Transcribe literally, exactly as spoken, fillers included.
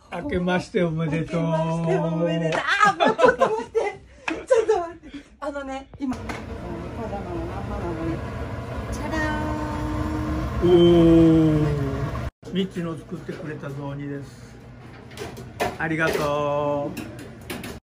明けましておめでとう。 明けましておめでとう。あ、もうちょっと待って。ちょっと待って。あのね、今。パジャマのまんまなのに。チャラーン。 おお。ミッチの作ってくれた雑煮です。ありがとう。